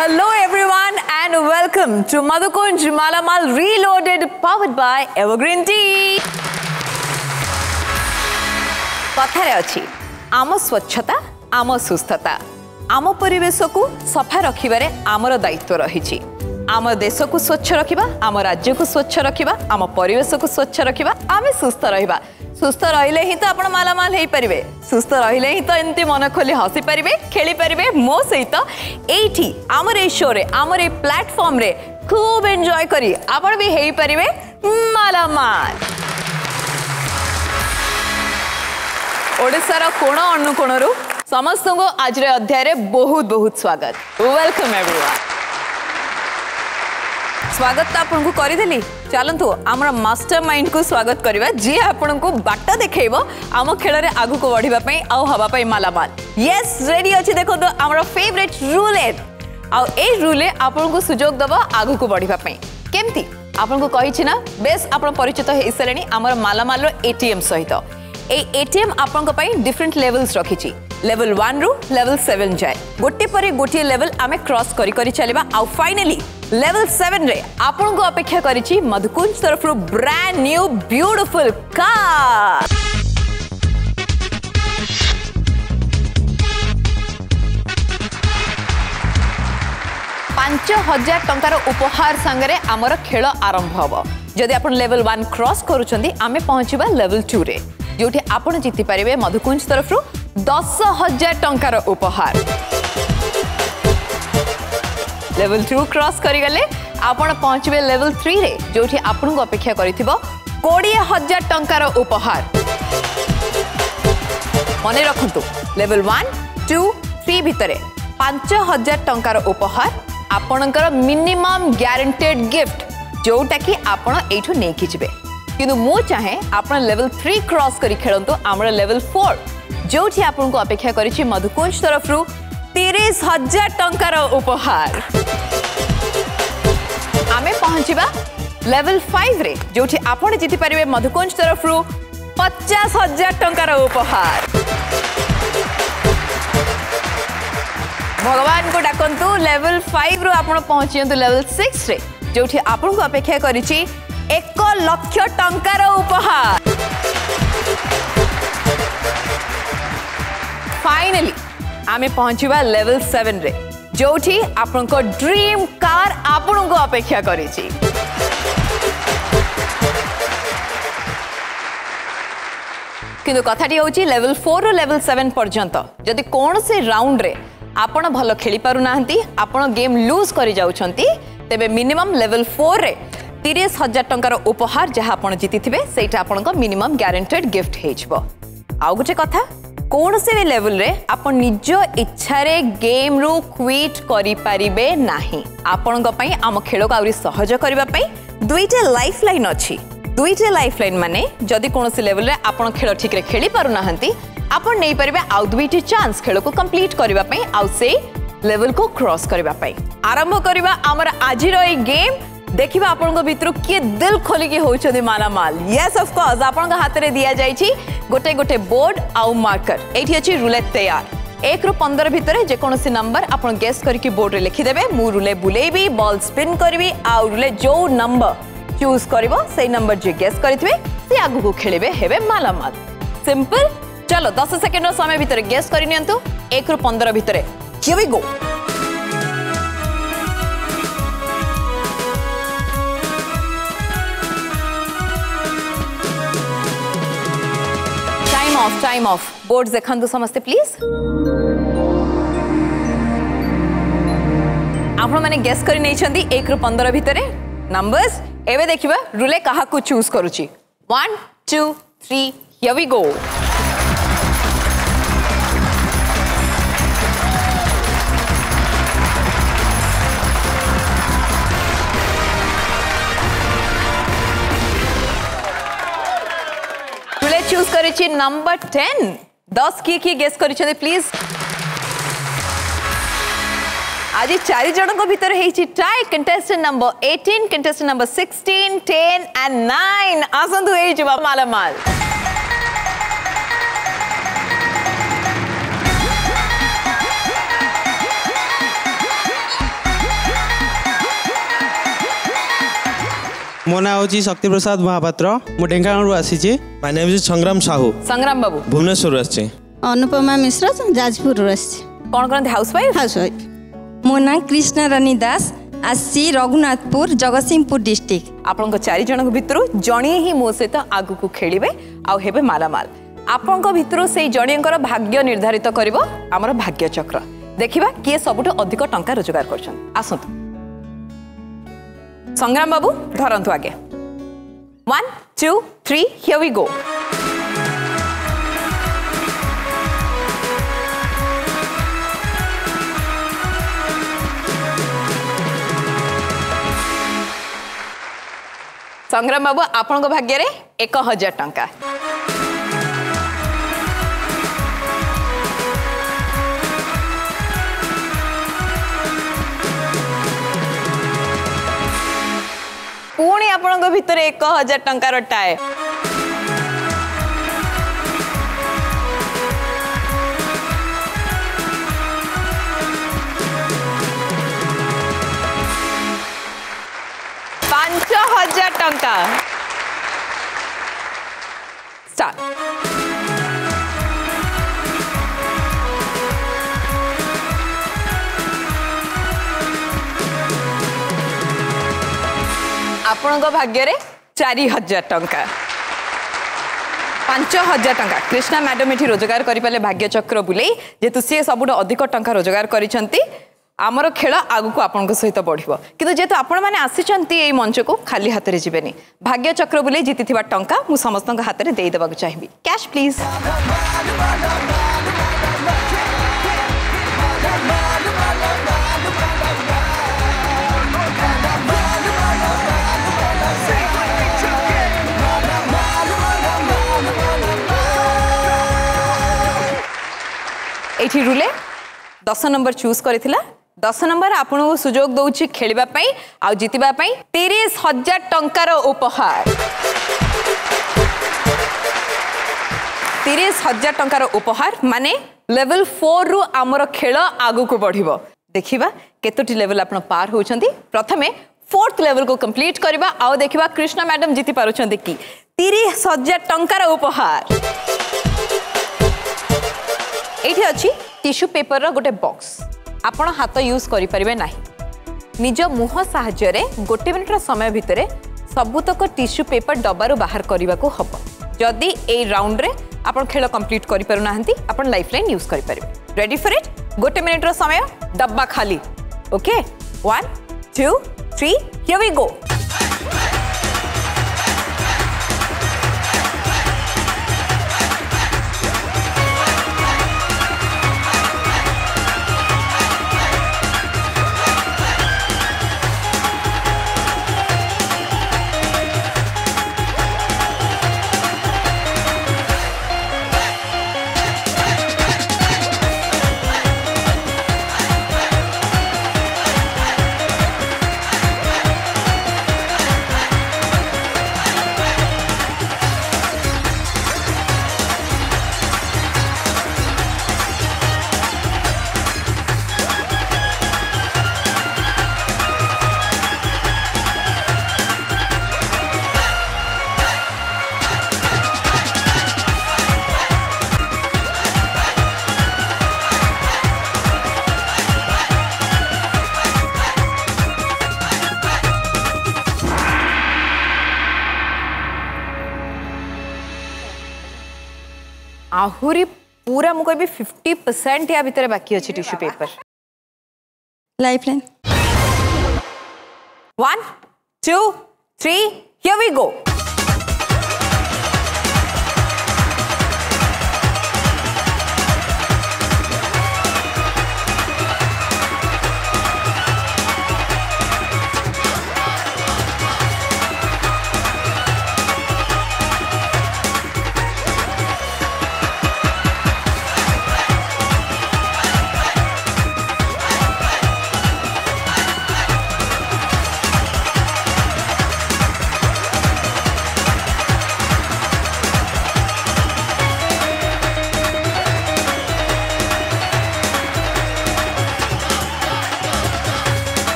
Hello everyone and welcome to Madhukunj Malamal Reloaded powered by Evergreen Tea. कथारे अछि आम स्वच्छता आम सुस्थता आम परिवेश को सफा रखिबारे आमर दायित्व रही। आम देश को स्वच्छ रखिबा, आम राज्य को स्वच्छ रखिबा, आम परिवेश को स्वच्छ रखिबा, आमे सुस्थ रहिबा। सुस्थ रहिले ही तो आपण मालामाल हेई परिबे। सुस्थ रहिले ही तो एंती मन खोली हसी परिबे, खेली परिबे मो सहित एठी आमर ए शो रे आमर ए प्लेटफॉर्म रे खूब एन्जॉय करी आपण भी हेई परिबे मालामाल। ओडिसार कोण अनुकोणरू समस्त को आज रे अध्याय रे बहुत बहुत स्वागत। Welcome everyone. स्वागत तो आपन को करि देली। चलंतु आमर मास्टरमाइंड को स्वागत करबा जे आपन को बाटा देखेइबो आम खेल रे आगु को बढ़िबा पई आ हवा पई मालामाल। यस रेडी अछि। देखो तो आमर फेवरेट रूलेट आ ए रूले आपन को सुजोग दबा आगु को बढ़िबा पई। केमती आपन को कहि छि ना बेस आपन परिचित हे सलेनी आमर मालामाल रो एटीएम सहित। ए एटीएम आपन को पई डिफरेंट लेवल्स रखि छि। लेवल 1 रु लेवल 7 जाए गोटे परे गोटे लेवल आमे क्रॉस करी करी चलेबा आ फाइनली लेवल 7 रे आपन को अपेक्षा करिछि मधुकुंज तरफ रु ब्रांड न्यू ब्यूटीफुल कार। $5,000 टंकार उपहार संगरे आमर खेल आरंभ हबो। जदि आपन लेवल 1 क्रॉस करूछंती आमे पहुंचीबा लेवल 2 रे जोठी आपन जीति पारिबे मधुकुंज तरफ रु 10,000 टंकार उपहार। लेवल 2 क्रॉस करी गले आपण पहुंचबे लेवल 3 रे जोठी आपन को अपेक्षा करिथिबो 20,000 टंकार उपहार। मने रखंतु लेवल 1 2 3 भितरे 5,000 टंकार उपहार आपणकर मिनिमम गारंटेड गिफ्ट जोटा कि आपण एठु नै किछबे। किंतु मु चाहे आपण लेवल 3 क्रॉस करी खेलंतु हमर लेवल 4 जोठी आपन को अपेक्षा करिछि मधुकुंज तरफ रु 30,000 टंकार उपहार। आमे पहुंचीबा लेवल 5 रे जोठी आपण जीति परिबे मधुकुंज तरफ रु 50,000 टंकार उपहार। भगवान को डाकंतु लेवल 5 रु आपण पहुंचियंतु लेवल 6 रे जोठी आपण को अपेक्षा करिछि 1 लाख टंकार उपहार। फाइनली आमे पहुंचीबा लेवल 7 रे जोठी आपन को ड्रीम कार आपन को अपेक्षा करिछि। किंतु कथाटी होची लेवल 4 रो लेवल 7 पर्यंत जदि कोन से राउंड रे आपण भलो खेली पारु नाहंती आपण गेम लूज करी जाउछंती तेबे मिनिमम लेवल 4 रे 30,000 टंकार उपहार जहाँ आपण जीति थिबे सेटा आपण को मिनिमम गारंटेड गिफ्ट हेजबो। आउ गुटे कथा कौन से भी लेवल रे आपण निज इच्छा रे गेम रू क्विट करि परिबे नाही। आपण को पई आम खेल को आउरी सहज करबा पई दुईटा लाइफलाइन अछि। दुईटा लाइफलाइन माने जदि कौन से लेवल रे आपण खेल ठीक रे खेली पारु नाहंती आपण नै परिबे आउ दुईटी चांस खेल को कंप्लीट करबा पई आउ से लेवल को क्रॉस करबा पई। आरंभ करबा हमर आजिर ए गेम। देखिबा आपन को भितर के दिल खोली के होउछथि मालामाल। यस ऑफ कोर्स आपन का हाथ रे दिया जाइछि गोटे गोटे बोर्ड आउ मार्कर। एठी अछि रूलेट तैयार 1 रु 15 भितर जे कोनोसी नंबर आपन गेस करके बोर्ड रे लिखि देबे। मु रूले बुलेबी बॉल स्पिन करबी आउ रूले जो नंबर चूज करबो सेही नंबर जे गेस करिथिबे से आगु को खेलिबे हेबे मालामाल। सिंपल। चलो 10 सेकंड रो समय भितर गेस करि नियंतु 1 रु 15 भितर। Here we go. Time of board देखंतु समस्ते प्लीज। आपण माने गेस करि नै छंती 1 रु 15 भितरे नंबर्स। एबे देखिबा रूले कहा को चूज करूची 1 2 3 हियर वी गो। चूज करिछि नंबर 10 10 की गेस करिछथि प्लीज। आज 4 जन को भीतर हेछि tie. Contestant number 18 contestant number 16 10 and 9 आसंतु हे जवाब मालामाल। मो ना हूँ शक्ति प्रसाद महापात्र मु ढेंकानालू आसी। माय नेम इज संग्राम साहू। संग्राम बाबू भुवनेश्वर आसी। अनुपमा मिश्र जाजपुर कौन करते हाउसवाइफ? हाउसवाइफ। मो ना कृष्णा रानी दास आसी रघुनाथपुर जगतसिंहपुर डिस्ट्रिक्ट। आपण 4 जन भितर जणे ही मो सहित आगु को खेलिबे आ हेबे मालामाल। आपण भितर से जणेकर भाग्य निर्धारित करिवो हमर भाग्य चक्र। देखिबा किए सबुठो अधिक टंका रोजगार करछन। आसंतु संग्राम बाबू धरंतु आगे। 1 2 3 हियर वी गो। संग्राम बाबू आपण भाग्य रे 1000 टंका। पुणी आपण भितर 1000 टंकार टाए। $5000 टंका। स्टार्ट। आपण भाग्य रे 4000 टंका। 5000 टंका कृष्णा मैडम ये रोजगार करें भाग्य चक्र बुले जेतु सी सब अधिक टंका रोजगार करिसेंती। आमर खेल आगु को आपण सहित बढ़िबो किंतु जेतु आपण माने आसीचंती एई मंच को खाली हाथ रे जिबेनी। भाग्य चक्र बुले जीतिथिबा टंका मु समस्तक हाथ रे देई देबाक चाहिबी। Cash please. एठी रुले 10 नंबर चूज करथिला। 10 नंबर आपन को सुजोग दउची खेलिबा पई आ जितिबा पई 30000 टंकार उपहार। 30000 टंकार उपहार माने लेवल 4 रु आमर खेल आगु को बढ़िबो। देखिबा केतोटी लेवल आपन पार होउछंती। प्रथमे 4th लेवल को कंप्लीट करबा आ देखिबा कृष्णा मैडम जीति पारुछंती की 30000 टंकार उपहार। एठी अछि टिश्यू पेपर रो गोटे बॉक्स। आपण हाथ यूज करि परिबे नाही। निज मुह साहाय्य रे गोटे मिनिट समय भितरे सबुतक टिश्यू पेपर डब्बारू बाहर करने को हम। जदि ए राउंड रे आपण खेल कंप्लीट करि पारु नाहंती आपण लाइफलाइन यूज करि परिबे। Ready for it? गोटे मिनिट रो समय डब्बा खाली। Okay 1 2 3 here we go. आहुरी पूरा मु कहबी 50% या भितर बाकी अछि tissue paper. Lifeline 1 2 3 here we go.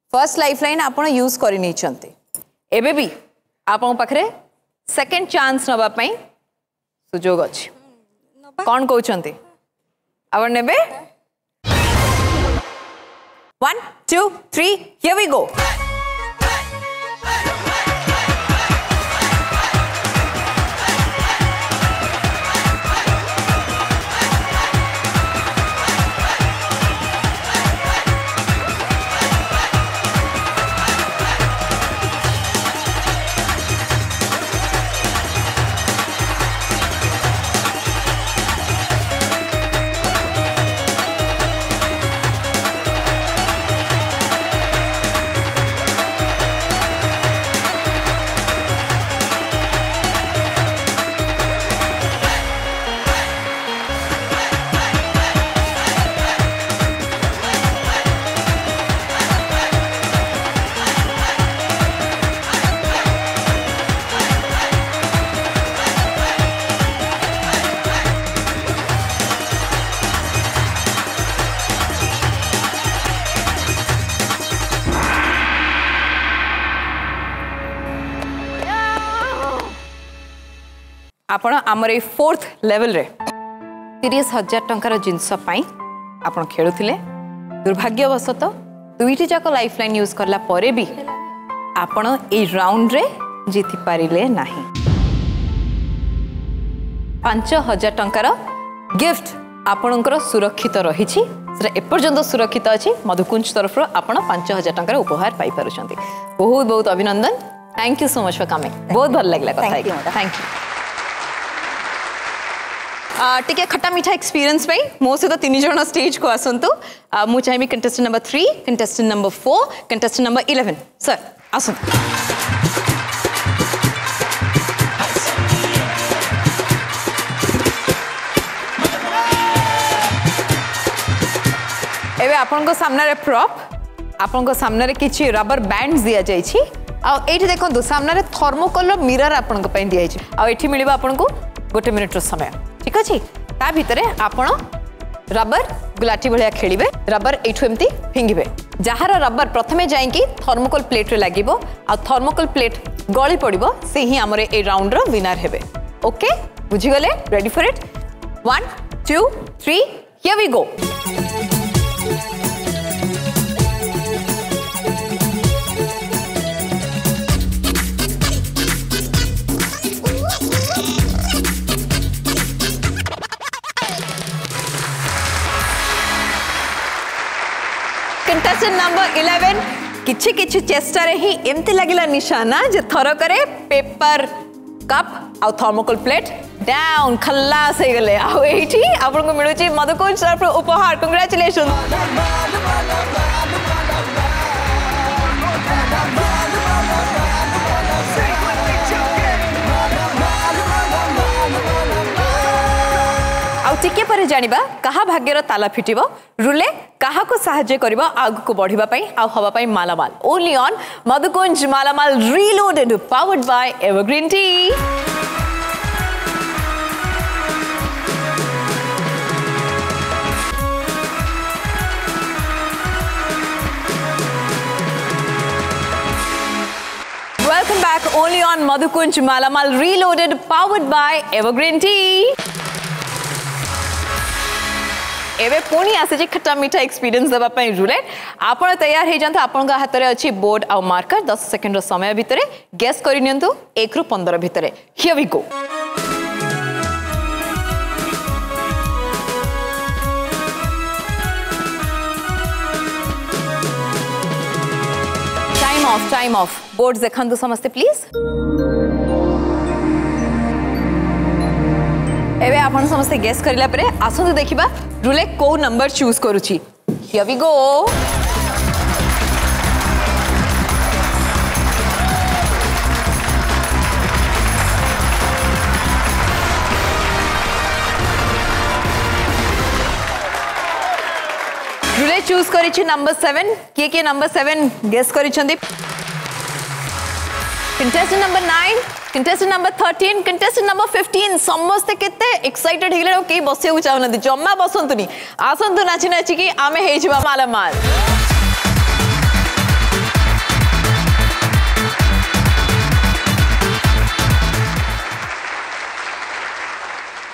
First lifeline आपण यूज करि नै छंती एबे भी आपण पाखरे सेकंड चांस नबा पई सुजोग अछि कोन कहउ छंती आपण नेबे 1 2 3 हियर वी गो आपण आमर ए फोर्थ लेवल रे 30,000 टंकार जिनस पाई आपण खेलुथिले दुर्भाग्यवशत दुईटी जाक लाइफलाइन यूज करला परे भी आपण ए राउंड रे जीति पारिले नाही 5,000 टंकार गिफ्ट आपणकर सुरक्षित रहिछि से एपर्यंत सुरक्षित अछि मधुकुंज तरफ आपण 5,000 टंकार उपहार पाई पारुछंती बहुत बहुत अभिनंदन thank you so much for coming बहुत भल लागला कथा थैंक यू टिके खट्टा मीठा एक्सपीरियंस पे मो सहित 3 जण स्टेज को आसंतु मु चाहिए contestant number 3 contestant number 4 contestant number 11 sir आसंतु एबे आपन को सामने रे प्रॉप आपन को सामने रे किछि रबर बैंड्स दिया जाई छी आ एठी देखंतु सामने रे थर्मोकोल मिरर आपन को पई दिया छी आ एठी मिलिबा आपन को 1 मिनिट रो समय ठीक अछि ता भितरे आपण रबर गुलाटी भलिया खेलिबे रबर एठु एमती फिंगिबे जहार रबर प्रथमे जाई कि थर्मोकोल प्लेट रे लागिबो आ थर्मोकोल प्लेट गळी पड़िबो से ही हमरे ए राउंड रो विनर हेबे ओके बुझी गले ready for it 1 2 3 here we go contestant number 11 किछि किछि चेष्टा रे ही एमती लागिला निशाना जे थरो करे पेपर कप आ थर्मोकोल प्लेट डाउन खल्लास हे गले आ एठी आपन को मिलु छी मधुकुंज सर उपहार कांग्रेचुलेशन टिके पर जानिबा कहा भाग्यर ताला फिटिबो रुले कहा को सहाय्य करिबो आगु को बढ़िबा पई आ हवा पई मालामाल only on Madhukunj Malamaal reloaded powered by Evergreen tea welcome back only on Madhukunj Malamaal reloaded powered by Evergreen tea एबे पुणी आसे खट्टा मीठा एक्सपीरियंस देबा पई रुलेट आपण तैयार हे जानता आपण हाथ रे अछि बोर्ड आ मार्कर 10 सेकंड रो समय भितरे गेस करि नियंतु 1 रु 15 भितरे here we go time of board देखंतु समस्ते प्लीज एबे आपण समस्ते गेस करिला परे आसंतु देखिबा रुले को नंबर चूज करूची हियर वी गो रुले चूज करिछि नंबर 7 के नंबर 7 गेस करिछंदी contestant number 9 contestant number 13 contestant number 15 समस्त केते एक्साइटेड हिगले के बसे उ चाहना जम्मा बसंतुनी आसंतु नाची नाची कि आमे हे जिबा मालामाल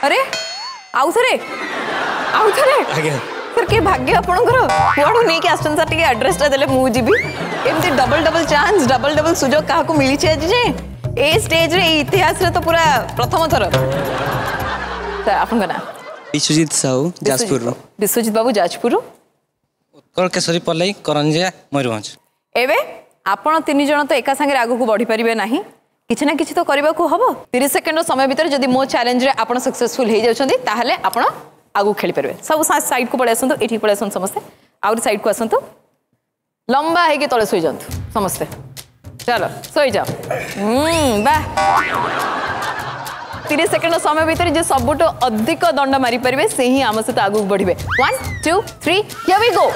अरे आउ थरे आज्ञा सर के भाग्य आपणकर कुआडू नहीं कि आसन सर टिके एड्रेस टा देले मु जीबी एमती डबल चांस डबल सुजोग काहा को मिली छे आज जे ए स्टेज रे इतिहास रे तो पूरा प्रथम थर सर आपन ना विश्वजीत साहू जाजपुर विश्वजीत बाबू जाजपुर उत्कल केशरी पल्लई करंजिया मयूरभंज एबे आपण तीन जण तो एका संगे आगु को बढ़ी परिबे नाही किछि ना किछि तो करबा को हबो 30 सेकंड समय भीतर जदी मो चैलेंज रे आपण सक्सेसफुल हे जाउछंती ताहले आपण आगु खेली परिबे सब साइड को पड़े आसंतु एठी पड़े आसंतु समस्ते आउर साइड को आसंतु लंबा है कि तळे सोई जांतु समस्ते चलो सोई जाओ वाह 30 सेकंड समय भीतर जे सबुटो अधिक दंड मारी परिबे से ही आम सहित आगु बढ़िबे 1 2 3 here we go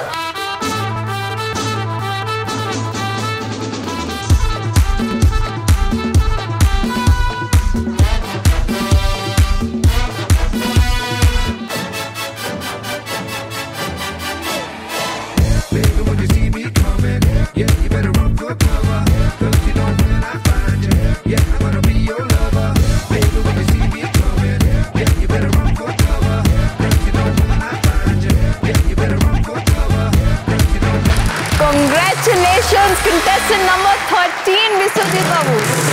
Congratulations, contestant number 13, Biswajit babu.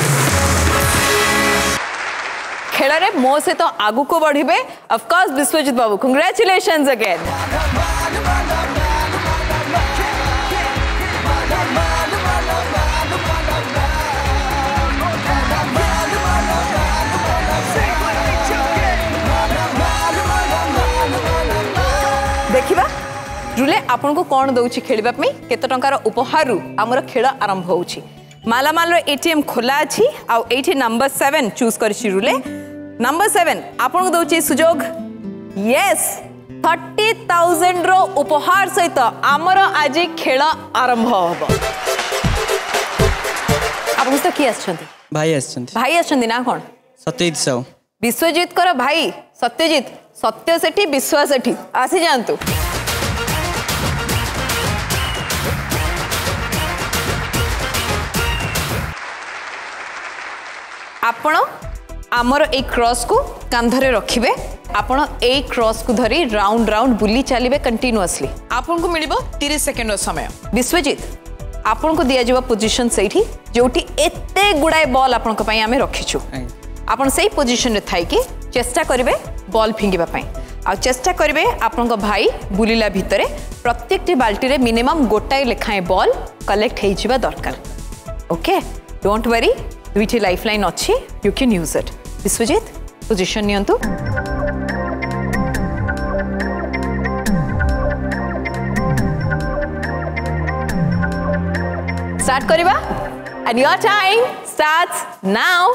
खेल रे मो से तो आगु को बढ़िबे of course Biswajit babu congratulations again। देखिबा रुले आपन को कौन दउछि खेलिबा पई केते टंकार उपहार हमर खेल आरंभ होउछि मालामाल रो एटीएम खोला अछि आ एठी नंबर 7 चूज करछि रुले नंबर 7 आपन को दउछि सुजोग यस 30,000 रो उपहार सहित हमर आज खेल आरंभ होबो आपन तो की आछंती भाई आछंती ना कोन सत्यजीत साहू विश्वजीत कर भाई सत्यजीत सत्य सेठी विश्वास सेठी आसी जानतु आपण आमर ए क्रॉस को कांधरे रखिबे आपण ए क्रॉस को धरी राउंड राउंड बुली चलिबे कंटीन्यूअसली आपण को मिलिबो 30 सेकंड रो समय विश्वजीत आपण को दिया जवा पोजीशन सेठी जोठी एते गुडाय बॉल आपण को पई आमे रखिछु आपण सेही पोजीशन रे थाई कि चेष्टा करिवे बॉल फिंगिबा पई आ चेष्टा करिवे आपण को भाई बुलीला भितरे प्रत्येक टी बाल्टी रे मिनिमम गोटाई लेखाए बॉल कलेक्ट हेइ जिबा दरकार ओके डोंट वरी दुईटी लाइफलाइन अच्छी you can use it Biswajit position नियंतु स्टार्ट करिबा and your time starts now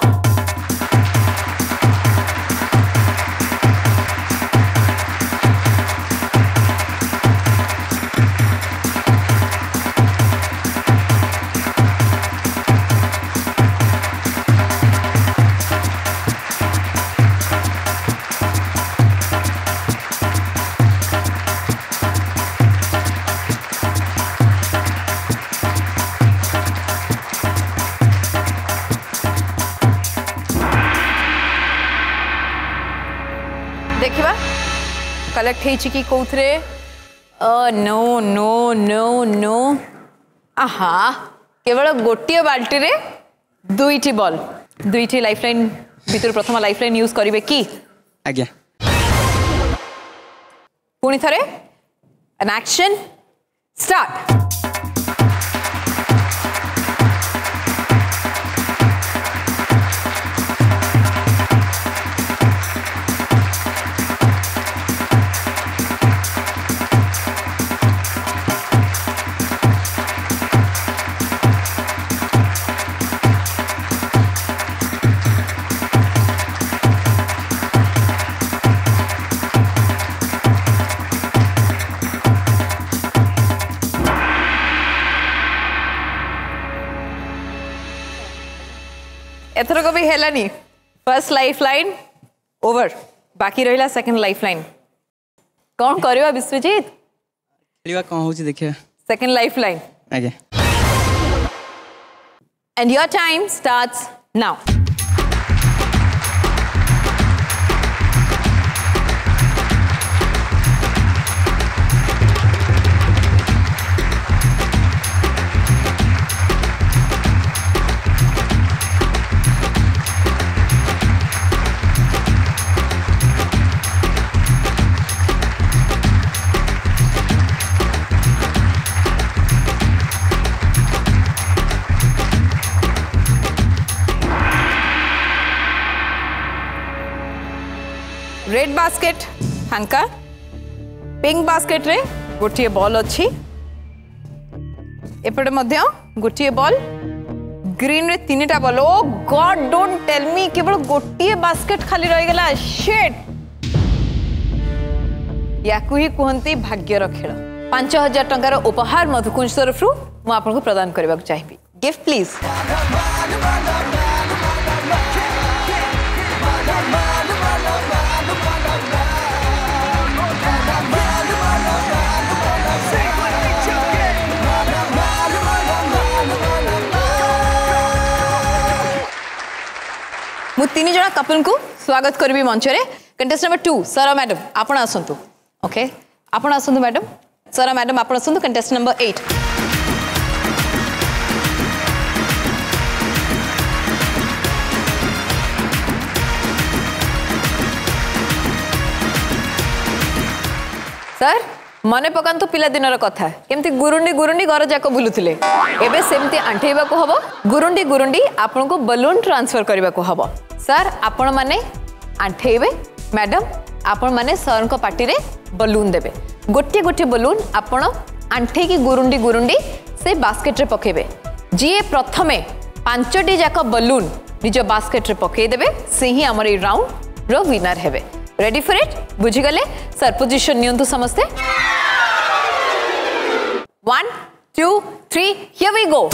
देखिबा कलेक्ट हेछि कि कोथरे नो नो नो नो आहा केवल गोटिए बाल्टी रे दुईटी बॉल दुईटी लाइफलाइन भितर प्रथम लाइफलाइन यूज करिवे की आज्ञा पुणी थरे एन एक्शन स्टार्ट एथर को भी हेलानी फर्स्ट लाइफलाइन ओवर बाकी रहिला सेकंड लाइफलाइन कौन करबा विश्वजीत खेलिबा कोन होची देखिया सेकंड लाइफलाइन आज्ञा and your time starts now red basket फांका पिंक बास्केट रे गोटे बॉल अच्छी एपटे मध्य गोटे बॉल ग्रीन रे तीनटा ball oh god don't tell me केवल गोटे बास्केट खाली रही गला शिट याकू ही कहते भाग्यर खेल 5000 टंकार उपहार मधुकुंज तरफ मु आपको प्रदान करने को चाहिए गिफ्ट प्लीज मु तीन जन कपल को स्वागत करी मंच रे कंटेस्टेंट नंबर 2 सारा मैडम आपण आसंतु ओके आपण आसंतु मैडम सारा मैडम आपण आसंतु कंटेस्टेंट नंबर 8 सर मने पकांतु पिला दिनर कथा केमती गुरुंडी गुरुंडी घर जाक बुलुथिले एबे सेमती आंठेबा को हबो गुरुंडी गुरुंडी आपन को बलून ट्रांसफर करबा को हबो सर आपण माने आंठेबे मैडम आपण माने सर को पार्टी रे बलून देबे गोटे गोटे बलून आपण आंठे की गुरुंडी गुरुंडी से बास्केट रे पकेबे जी प्रथमे 5टी जाक बलून निज बास्केट रे पके देबे से ही हमर ई राउंड रो विनर हेबे रेडी फॉर इट बुझी गले सर पोजीशन नियंतु समस्ते 1 2 3 here we go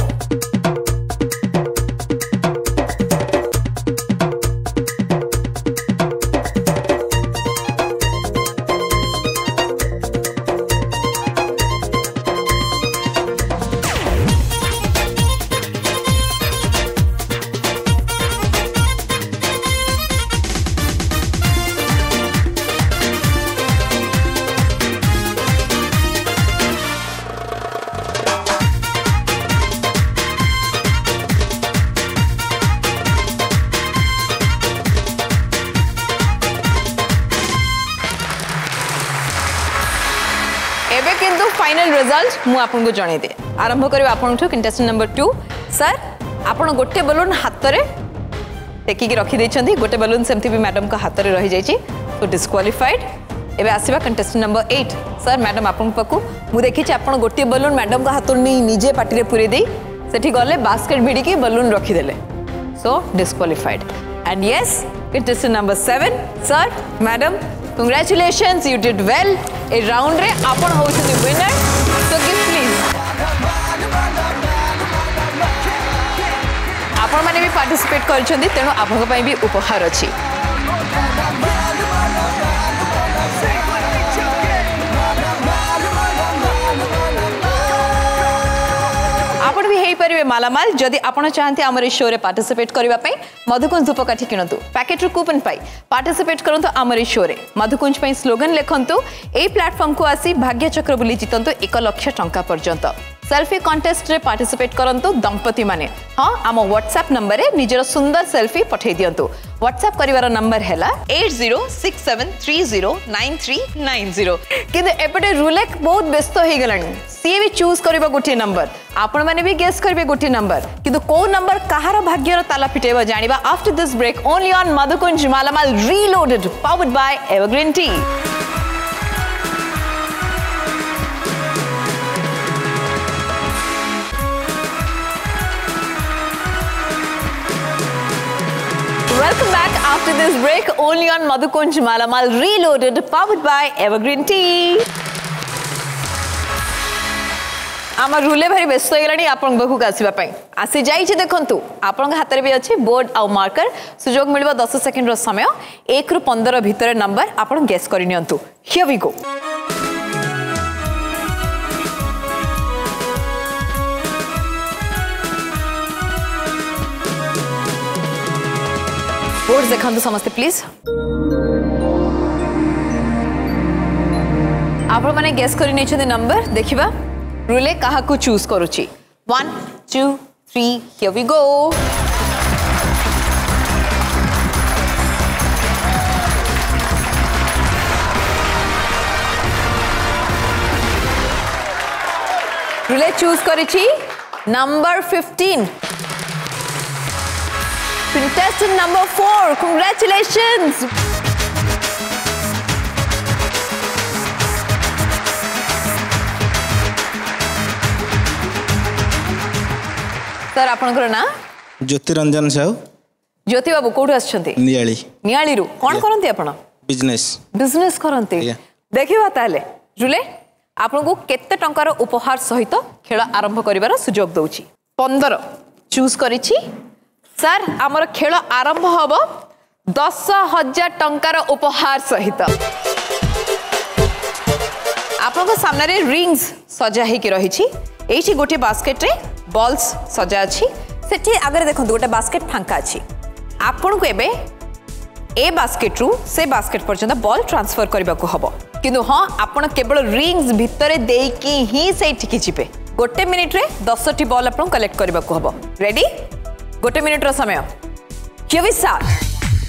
final result मु आपन को जणे दे आरंभ करियो आपन ठो कंटेस्टेंट नंबर 2 सर आपन गोटे बलून हाथ रे टेकी के रखी दैछंती गोटे बलून सेमती भी मैडम का हाथ रे रही जाईची तो डिस्क्वालिफाइड एबे आसीबा कंटेस्टेंट नंबर 8 सर मैडम आपन पकु मु देखि छी आपन गोटे बलून मैडम का हाथ नी निजे पार्टी रे पुरे देई सेठी गले बास्केट भिडी के बलून रखी देले so disqualified and yes contestant number 7 sir madam Congratulations, you did well. A round रे आपण होउछन विनर. So gift please. आपण माने भी पार्टिसिपेट करछंदी तेनो आपन पई भी उपहार अछि. आपण भी हेई परिबे मालामाल जदि आपण चाहते हमर शो रे पार्टिसिपेट करबा पई मधुकुंज धूपकाठी किनतु पैकेट रू कूपन पाई पार्टिसिपेट करंतु हमर शो रे मधुकुंज पई स्लोगन लेखंतु ए प्लेटफॉर्म को आसी भाग्य चक्र बुली जितंतु 1 लाख टंका पर्यंत सेल्फी कॉन्टेस्ट रे पार्टिसिपेट करंतु दंपति माने हां आम व्हाट्सएप नंबर रे निजर सुंदर सेल्फी पठै दियंतु व्हाट्सएप करिवार नंबर हैला 8067309390 किंतु एपटे रूलेक बहुत व्यस्त हो गलानी सी भी चूज करबा गोटे नंबर आपण माने भी गेस करबे गोटे नंबर किंतु को नंबर कहार भाग्यर ताला पिटेबा जानिबा after this break only on Madhukunj Malamaal reloaded powered by Evergreen tea Welcome back after this break only on Madhukunj Malamal Reloaded powered by Evergreen Tea. आम रूले भारी व्यस्त हो गलानी आपन बखु आसीबा पई आसी जाई छै देखंतु आपन हाथ रे भी अछि बोर्ड आ मार्कर सुजोग मिलबा 10 सेकंड रो समय 1 रु 15 भीतर नंबर आपन गेस करि नियंतु हियर वी गो बोर्ड देखंतु समस्त प्लीज आपण माने गेस करि नै छै नंबर देखिबा रूले कहा को चूज करूची 1 2 3 हियर वी गो रूले चूज करिची number 15 contestant number 4 congratulations sir आपनकर ना ज्योतिरंजन साहू ज्योति बाबू कोठु आछंती नियाली नियाली रु कोन करंती आपण बिजनेस करंती देखिबा ताले जुले आपनको केते टंकार उपहार सहित खेल आरंभ करिवार सुजोग दउची 15 चूज करिछि सर हमर खेल आरंभ हबो 10,000 टंकार उपहार सहित आपनको सामने रे रिंग्स सजा हे कि रहिछि एठी गोटे बास्केट रे बॉल्स सजा अछि सेठी आगे देखंतु गोटे बास्केट फांका अछि आपनको एबे ए बास्केट रु से बास्केट पर्यंत बॉल ट्रांसफर करबा को हबो किंतु हां आपण केवल रिंग्स भितरे देकी ही से ठिकी जिबे गोटे मिनिट रे 10 टी बॉल आपण कलेक्ट करबा को हबो रेडी गोटे मिनिट रो समय क्यों स्टार्ट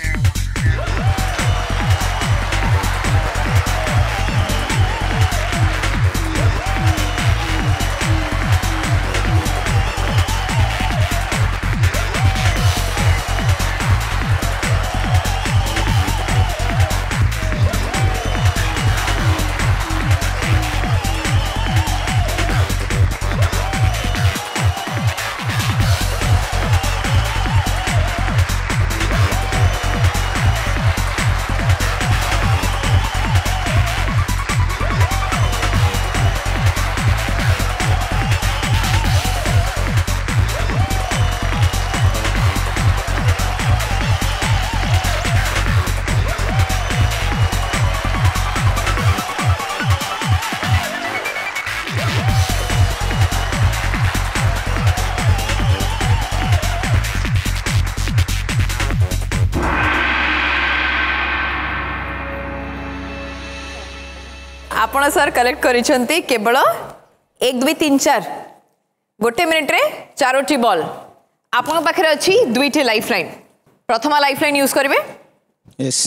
आपण सर कलेक्ट करिसंती केवल 1 2 3 4 गोटे मिनिट रे 4टी बॉल आपण पाखरे अछि 2टी लाइफलाइन प्रथम लाइफलाइन यूज करिवे यस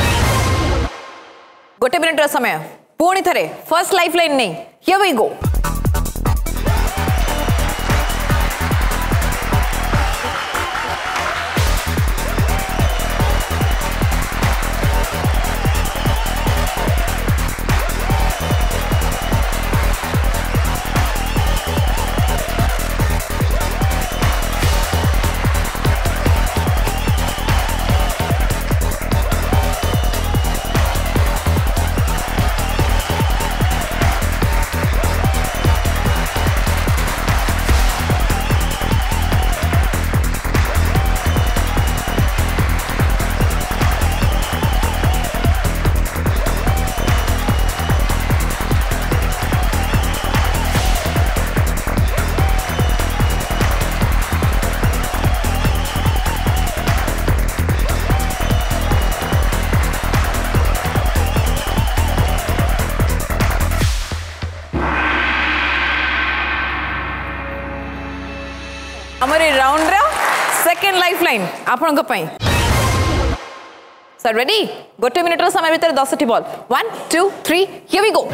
गोटे मिनिट रो समय पुणी थरे फर्स्ट लाइफलाइन नै हियर वी गो हमारे राउंड रा सेकंड लाइफलाइन आपण को पई सर रेडी गोटे मिनिट रो समय भीतर 10 टी बॉल 1 2 3 हियर वी गो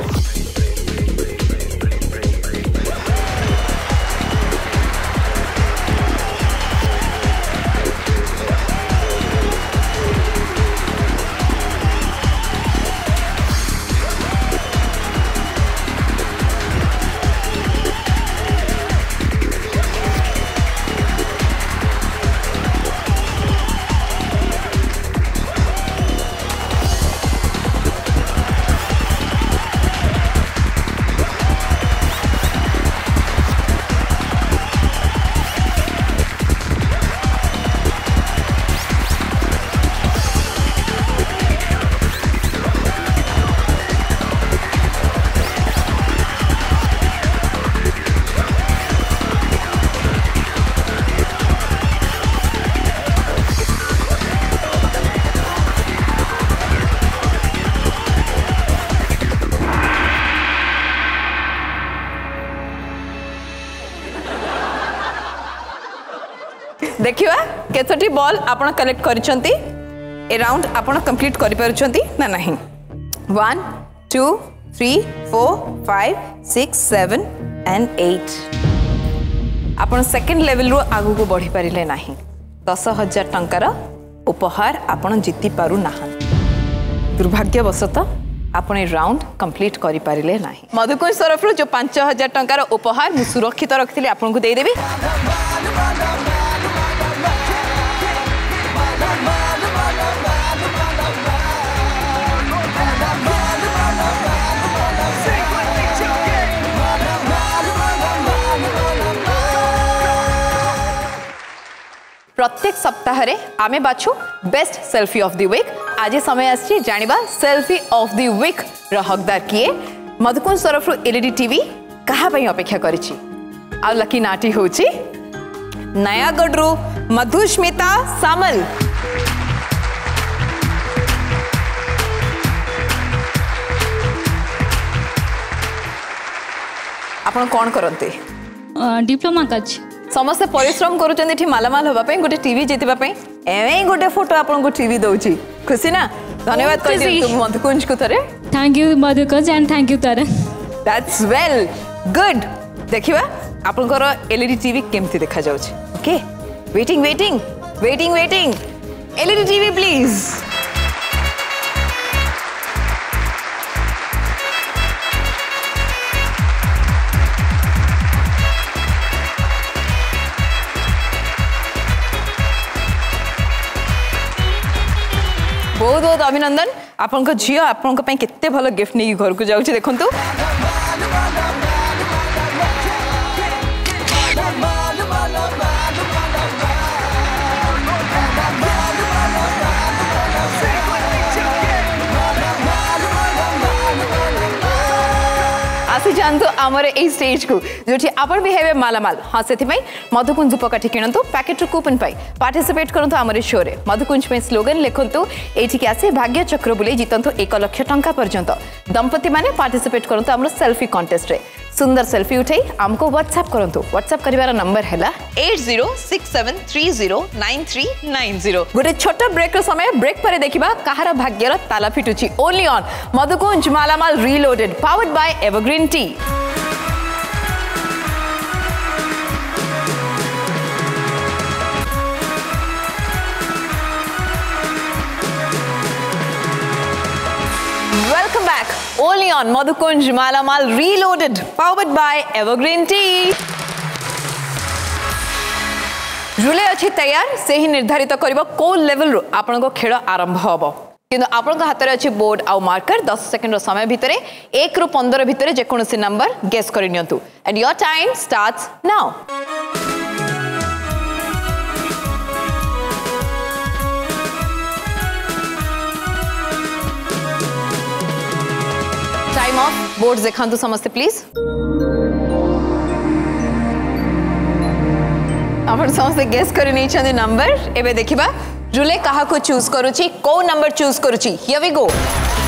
देखिवा केतोटी बॉल आपण कलेक्ट करिसंती ए राउंड आपण कंप्लीट करि परछंती ना नहीं 1 2 3 4 5 6 7 एंड 8 आपण सेकंड लेवल रो आगु को बढ़ी परिले नहीं 10,000 टंकार उपहार आपण जीति पारु नाहन दुर्भाग्यवशत आपण राउंड कंप्लीट करि परिले नहीं मधुकुंज तरफ जो 5,000 टंकार उपहार मु सुरक्षित रखथिली आपण को दे देबी प्रत्येक सप्ताह रे आमे बाछु best selfie of the week. आज समय आछि जानिबा सेल्फी ऑफ द वीक र हकदार किए। मधुकुंज तरफ एलईडी टीवी कहा पई अपेक्षा करिछि आ लकी नाटी होछि नयागढ़ मधुस्मिता सामल। आपण कोन करंते? डिप्लोमा कछ समस्त परिश्रम करूचंदी मालामाल होबा पे गोटे टीवी जीतिबा पे एवे गोटे फोटो आपन को टीवी दउची खुशी ना। धन्यवाद कर दियो मधुकुंज को तरे। Thank you Madhukunj and thank you Tara. That's well good. देखिबा आपन को एलईडी टीवी केमती देखा जाउची। Okay waiting waiting waiting waiting LED TV please. बहुत बहुत अभिनंदन। आपन को झियो आपन को पई केते भलो गिफ्ट नै घर को जाउची देखंतु। आसी जानतो आमर ए स्टेज को जोठी आपण भी हेबे मालामाल। हाँ से मधुकुंज धूपकाठी किणतु पैकेट कूपन पाई पार्टिसिपेट करंतु आमर शो रे। मधुकुंज में स्लोगन लिखंतु एठी आसे भाग्य चक्र बुले जितंतु 1 लाख टंका पर्यंत। दंपति माने पार्टिसिपेट करंतु आमर सेल्फी कॉन्टेस्ट रे। सुंदर सेल्फी उठाई आमको व्हाट्सएप करंतु। व्हाट्सएप करिवार नंबर हैला 8067309390। गोटे छोट ब्रेक रो समय ब्रेक परे देखिबा कहार भाग्यर ताला फिटुची only on Madhukunj Malamaal reloaded powered by Evergreen tea. Welcome back. Only on Madhukunj Malamal Reloaded, powered by Evergreen Tea. रुले अच्छी तैयार से ही निर्धारित करिबो को लेवल रो आपन को खेल आरंभ होबो। किंतु आपन को हाथ रे अछि बोर्ड आ मार्कर 10 सेकंड रो समय भितरे 1 रो 15 भितरे जे कोनोसी नंबर गेस करि नियंतु and your time starts now. Time of board देखांतु समस्ते प्लीज। आपण समस्ते गेस करि नै छथि नंबर। एबे देखिबा रुले कहा को चूज करूची को नंबर चूज करूची। Here we go.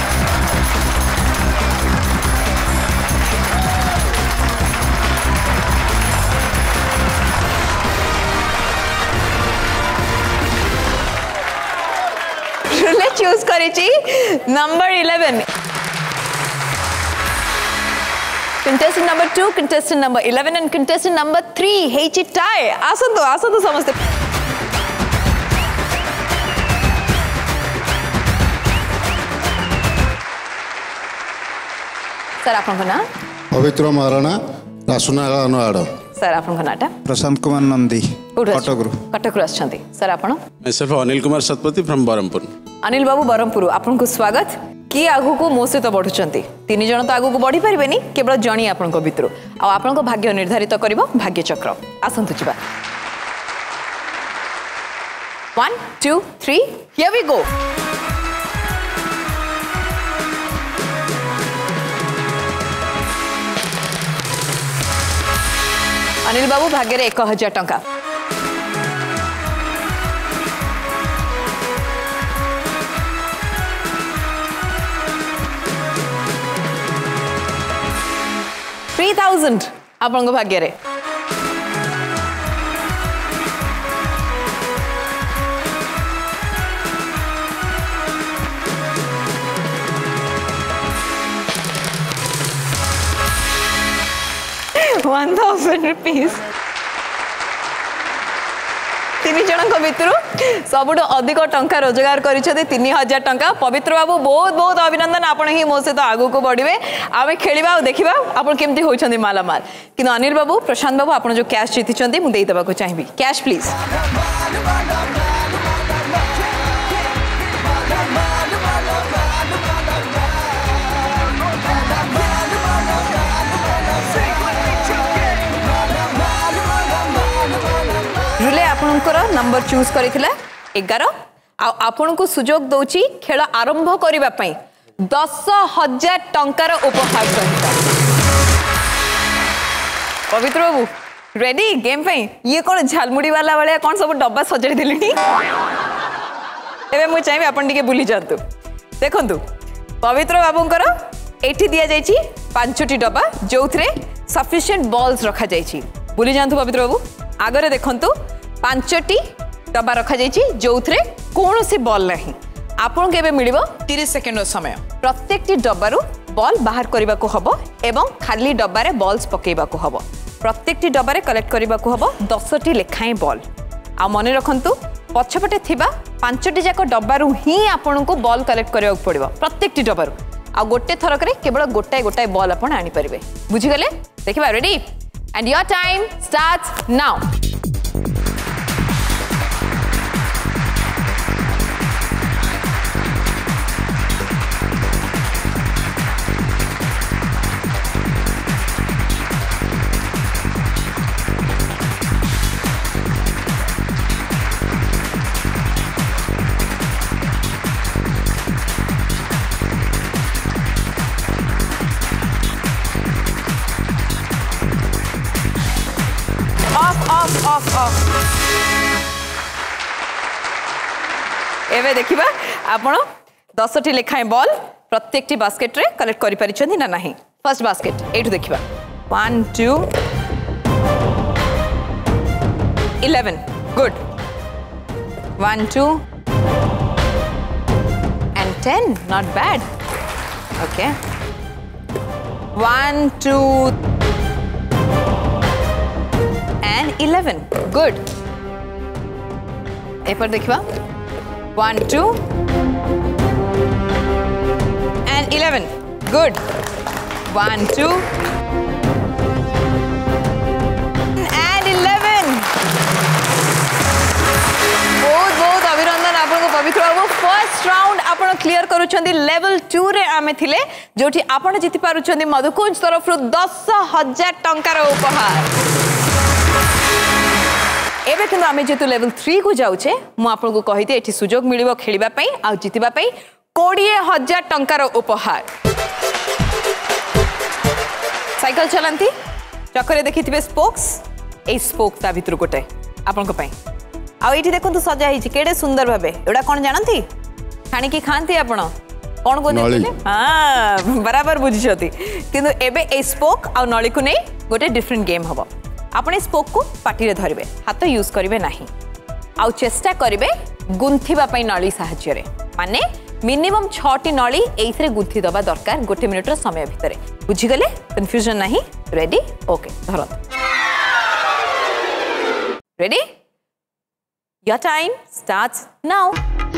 रुले चूज करिची number 11। Contestant number 2, contestant number 11 and contestant number 3 हेची टाई। आसंतो समझते। सर आपन को ना पवित्र महाराणा रासुनागाळ नवाड। सर आपन को नाटा प्रशांत कुमार नंदी कटक रु आछंती। सर आपन myself अनिल कुमार सतपति फ्रॉम बरमपुर। अनिल बाबू बरमपुर आपन को स्वागत। कि आगु को मो सहित बढ़ुचंती 3 जन तो आगु को बढ़ी परिबेनी केवल जणी आपन को भितरु आ आपन को भाग्य निर्धारित करिवो भाग्य चक्र। आसंतु जिबा 1 2 3 here we go. Anil babu भाग्य रे 1000 टंका। $3,000 आपन को भाग्य रे। ₹1,000 $3,000 तीन जन भितर सबुठ अधिक टंका रोजगार कर 3000 टंका। पवित्र बाबू बहुत बहुत अभिनंदन, आपण ही मो सहित आगु को बढ़िबे। आमे खेलिबा और देखिबा आपण केमती होइछन्ती मालामाल। किंतु अनिल बाबू, प्रशांत बाबू, आपण जो कैश जीतिछन्ती मु देई देबा को चाहिबी। Cash please. रुले आपणकर नंबर चूज करिथिला 11 आपण को सुजोग दउची खेल आरंभ करिबा पई 10,000 टंकार उपहार सहित। पवित्र बाबू रेडी गेम पई? ये कोन झालमुड़ी वाला वाले कोन सब डब्बा सजड़ी दिलिनी? एबे मु चाहिबे आपण टिके बुली जातु। देखंतु पवित्र बाबूंकर एठी दिया जाईची 5टी डब्बा जोथरे सफिशिएंट बॉल्स रखा जाईची। बुली जातु पवित्र बाबू। आगरे देखंतु 5टी डब्बा रखा जाईची जोथरे कोनोसी बॉल नहीं। आपन केबे मिलिबो 30 सेकेंड समय। प्रत्येकटी डब्बारु बॉल बाहर करबा को हबो एवं खाली डब्बा रे बॉल्स पकेबा को हबो। प्रत्येकटी डब्बा रे कलेक्ट करबा को हबो 10टी लेखाई बॉल। आ मने रखंतु पछपटे थिबा 5टी जाक डब्बारु ही आपन को बॉल कलेक्ट करबा पड़िबो प्रत्येकटी डब्बारु। आ गोटे थरक रे केवल गोटाए गोटाए बॉल आपन आनी परिबे। बुझि गले? देखिबा ready and your time starts now. एवे देखिबा आपण 10टी लेखाए बॉल प्रत्येकटी बास्केट रे कलेक्ट करि परिछन्ती ना नाही। फर्स्ट बास्केट एठु देखिबा 1 2 11 good 1 2 and 10 not bad okay 1 2 and 11 good ए पर देखिबा 1 2 and 11 good 1 2 and 11 बहुत बहुत अभिनंदन आपन को पवित्र बाबू। फर्स्ट राउंड आपन क्लियर करूछंदी लेवल 2 रे आमे थिले जोठी आपन जिति पारुछंदी मधुकुंज तरफ रु 10,000 टंकार उपहार। एबे किंतु आमे जेतु लेवल 3 को जाउछे मु आपन को कहिते एठी सुजोग मिलिबो खेलिबा पई आ जितिबा पई 20,000 टंकार उपहार। साइकिल चलंती चक्करे देखिथिबे स्पोक्स ए स्पोक ता भितर गोटे आपन को पई आ एठी देखंतु सजा हिची केडे सुंदर भाबे एडा कोन जानंती खानी की खांती आपन कोन को देखले? हां बराबर बुझिछती किंतु एबे ए स्पोक आ नळी को नै गोटे डिफरेंट गेम हबो। आपण स्पोक को पाटी रे धरिबे हाथ यूज करिवे नाही आउ चेष्टा करिवे गुंथिबा पई नळी सहाय्य रे माने मिनिमम 6टी नळी एइथरे गुंथि दबा दरकार गोटे मिनिट रो समय भितरे। बुझि गले? कंफ्यूजन नाही? रेडी ओके धरत ready your time starts now.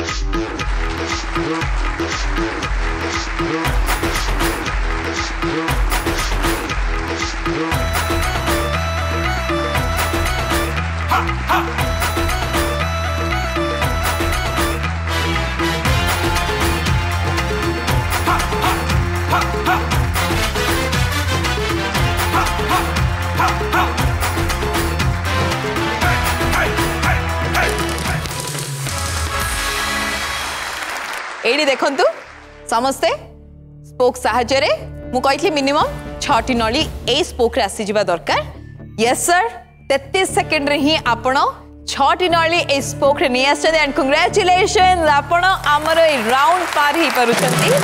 एडी देखंतु समस्ते स्पोक सहाय्य रे मु कहिथि मिनिमम 6टी नळी ए स्पोक रे आसी जिबा दरकार। यस सर 33 सेकंड रे ही आपण 6टी नळी ए स्पोक रे नि आछन एंड कांग्रेचुलेशंस आपण हमर ए राउंड पार ही परुछंती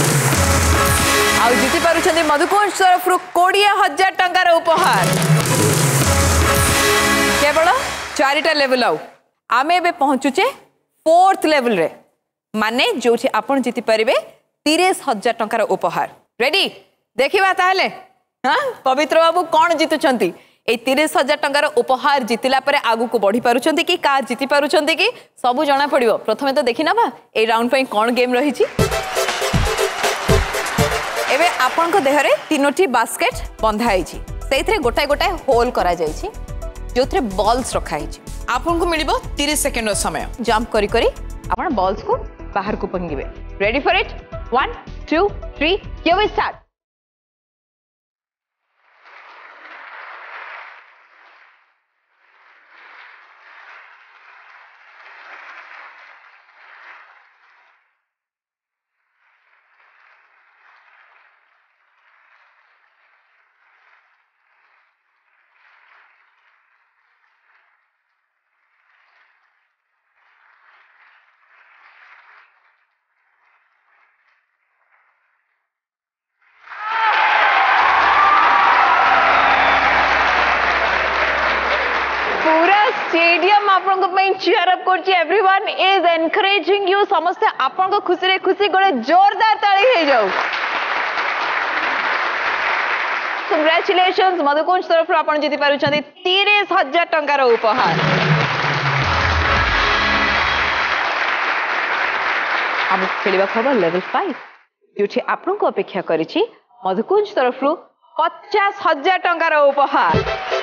आ जिति परुछंती मधुकुंज तरफ रु 20,000 टंकार उपहार। केवल 4टा लेवल आउ आमे एबे पहुंचुचे 4th लेवल रे माने जोठी आपण जिति परिबे 30,000 टंकार उपहार। रेडी देखिबा ताहले हां पवित्र बाबू कोन जितुचंती ए 30,000 टंकार उपहार जितिला परे आगु को बढ़ी पारुछंती कि कार जिति पारुछंती कि सबु जणा पड़िबो। प्रथमे तो देखि नबा ए राउंड पई कोन गेम रही छी। एबे आपन को देहरे तीनोटी बास्केट बंधा है से गोटाए गोटाए होल करा जाइछि जोथरे बॉल्स रखा है। आपन को मिलिबो 30 सेकंड समय जंप करी करी आपन बॉल्स को बाहर को पंगिबे। Ready for it 1 2 3 here we start. Stadium आपन को चीयर अप करछि। Everyone is encouraging you. समस्त आपन को खुशी रे खुशी गोटे जोरदार ताली हे जाऊ। कंग्रेचुलेशंस मधुकुंज तरफ आपन जीति पारुछन्ती 30,000 टंकार उपहार। अब खेलिबा खबर लेवल 5 जोठी आपन को अपेक्षा करिछि मधुकुंज तरफ 50,000 टंकार उपहार।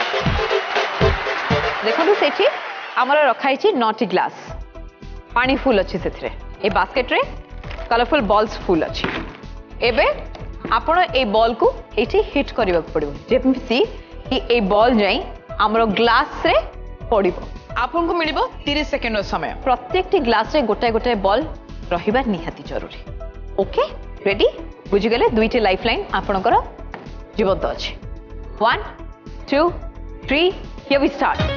देखो सेठी आमर रखाई नटी ग्लास पानी फुल अच्छी से ए बास्केट रे कलरफुल बॉल्स फुल अच्छी। एबे आपण ए बॉल को एठी हिट करबा पड़िबो जेमसी कि ए बॉल जाई आमर ग्लास रे पड़िबो। आपन को मिलिबो 30 सेकंड समय। प्रत्येक टी ग्लास रे गोटाए गोटाए बॉल रहिबा निहाती जरूरी। ओके रेडी बुझी गले। दुईटी लाइफलाइन आपनकर जीवंत अछि। 1 2 3 हियर वी स्टार्ट।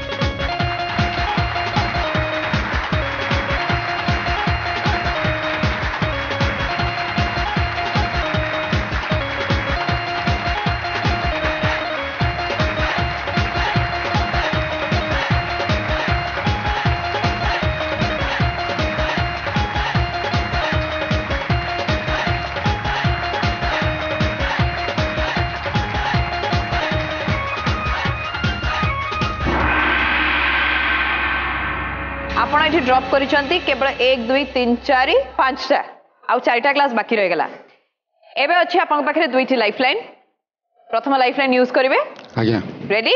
आपण एठी ड्रॉप करिसंती केवल 1 2 3 4 5 टा आउ 4टा क्लास बाकी रह गला। एबे अछि आपन पाखरे दुईटी लाइफलाइन। प्रथम लाइफलाइन यूज करिवे। आज्ञा ready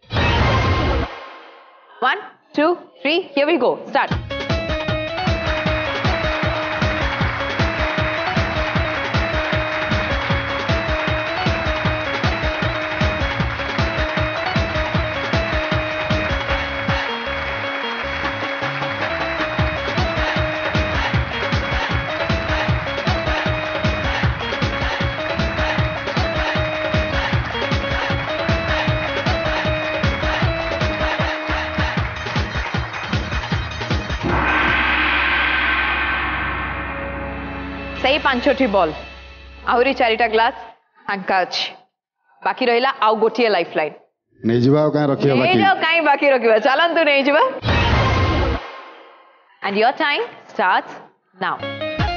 1 2 3 here we go start. सही 5टी बॉल आहुरी 4टा ग्लास फांका अछि। बाकी रहिला आउ गोटिए लाइफलाइन नहीं जीवा काई रखियो बाकी नहीं काई बाकी रखिबा चलंतु नहीं जीवा। And your time starts now.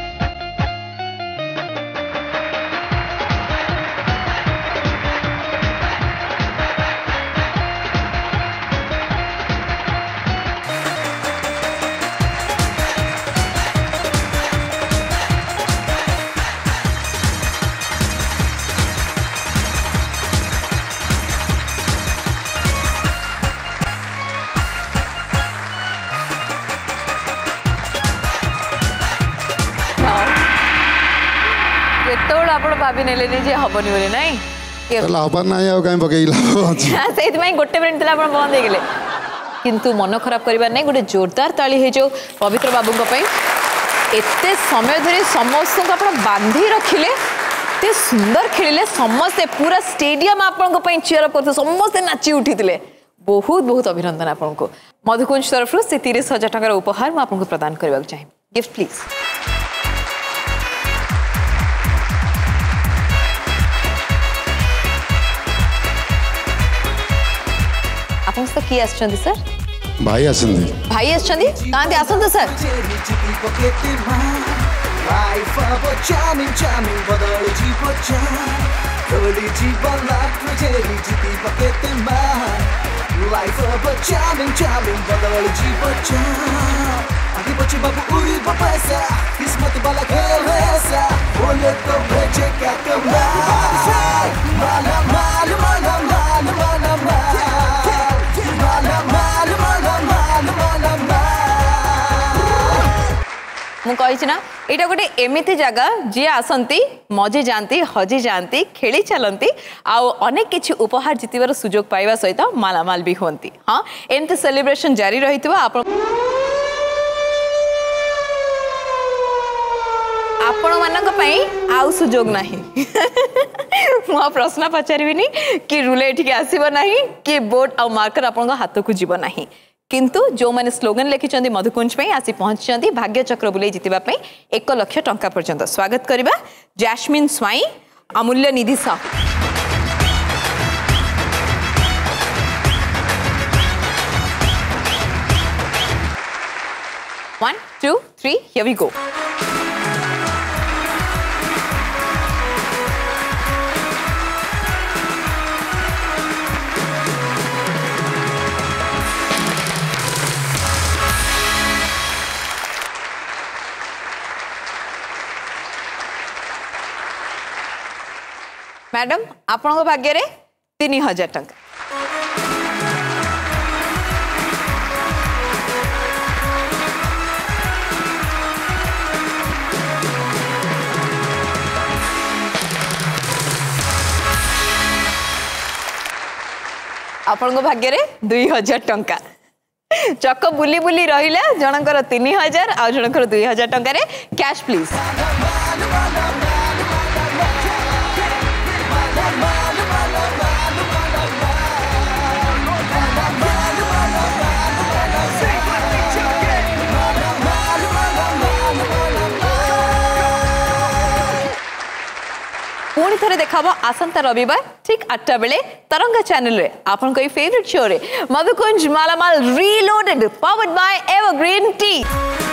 केतोड़ आपण भाभी नेले जे हबनी बोले नाही एला हबन नाही आ काई पकेइला अछि। हां सेति में गोटे मिनिट तला आपण बंद हे गेले किंतु मन खराब करबा नाही। गोटे जोरदार ताली हे जो पवित्र बाबू को पई एते समय धरि समस्त को आपण बांधी रखिले ते सुंदर खेलिले। समस्त पूरा स्टेडियम आपण को पई चीयर अप करते समस्त नाची उठितिले। बहुत बहुत अभिनंदन आपण को। मधुकुंज तरफ से 30,000 टंकार उपहार मैं आपको प्रदान करबा चाहे। Gift please. आपन से की आछंदी सर? भाई आछंदी। भाई आछंदी कांदे आछंदी sir? Life of a charming बदल जीवो चा कोली जीवन लाख जेली जीती पकेते मां Life of a charming बदल जीवन आगे बच्चे बाबू उड़ी पैसा किस्मत वाला खेल है ऐसा बोले तो भेजे क्या कमाल माला माल माला माल माला माल माला माल माला माल माला माल मु कही ना यहाँ गोटे एमती जगह जी आसती मजे जाती हजी जाती खेली चलती आउ अनेक किछि उपहार जितबार सुजोग पाइबा सहित मालामाल भी होती। हाँ एमती सेलिब्रेशन जारी रही आपण मानक पई आउ सुजोग नहीं मु प्रश्न पचारिबिनी कि रुले एठिके आसीबो नहीं कि बोर्ड आ मार्कर आपन हाथ को जीव नहीं किंतु जो माने स्लोगन लिखिचंदी मधुकुंज पे आसी पहुंचचंदी भाग्य चक्र बुले जितिबा पे 1 लाख टंका पर्यंत स्वागत करिबा Jasmine Swain Amulya Nidhi Sahu. 1 2 3 here we go। Madam आपन भाग्य रे 3000 टंका। आपन भाग्य रे 2000 टंका। चक बुली बुली रहिला जनकर 3000 आ जनकर 2000 टंका रे कैश प्लीज। पुणी थे देखा आसंता रविवार ठीक 8टा बेले तरंगा चैनल रे आपन कोई फेवरेट शो रे Madhukunj Malamaal reloaded powered by Evergreen T.